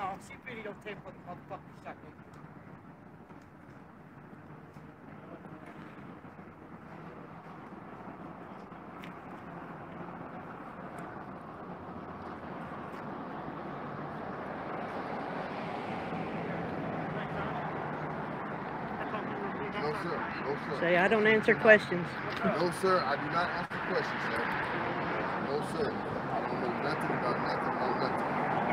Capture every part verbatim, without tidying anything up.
No, she videotape for the motherfucking shotgun. No, sir. No, sir. Say, I don't answer questions. No, sir. I do not answer questions, sir. No, sir. I don't know nothing about nothing about nothing.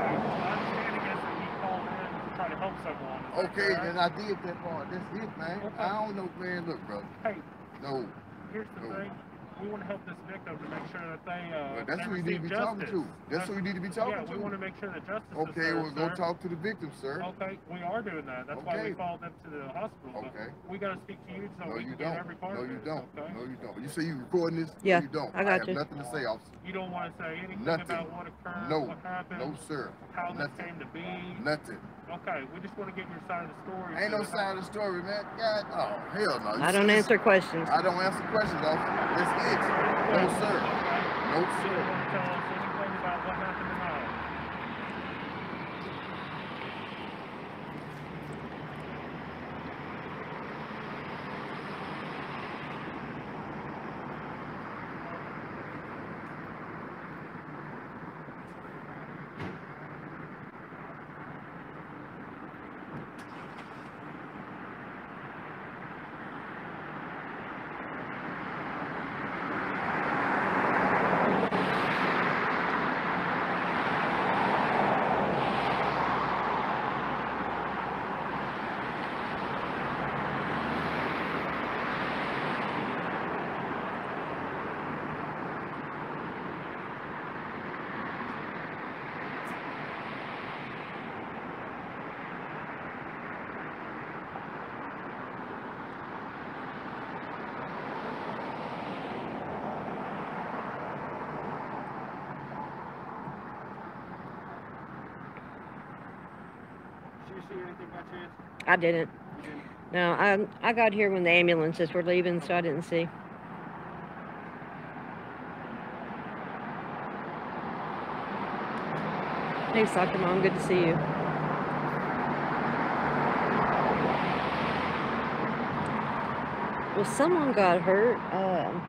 Try to help someone. Okay, then I did that part. That's it, man. Okay. I don't know, man. Look, bro. Hey. No. Here's the no. thing. We want to help this victim to make sure that they uh, well, that's they who we need to be justice. talking to. That's, that's who we need to be talking yeah, to. Yeah, we want to make sure that justice okay, is served, we'll go sir. talk to the victim, sir. Okay, we are doing that. That's okay. why we called them to the hospital. Okay. We got to speak to you so no, we you can don't. get every part no, of you this. don't. Okay? No, you don't. You say you recording this? Yeah, no, you don't. I got I you. have nothing to say, officer. You don't want to say anything nothing. about what occurred, no. what happened? No, sir. How nothing. this came to be? Nothing. Okay, we just want to get your side of the story. Ain't no side of the story, man. God, oh, hell no. You I don't answer questions. I don't answer questions, officer. That's it. No, sir. No, sir. You don't want to tell us anything about what happened tonight? See anything by chance? I didn't. No, I I got here when the ambulances were leaving, so I didn't see. Hey, soccer mom, good to see you. Well, someone got hurt. Um,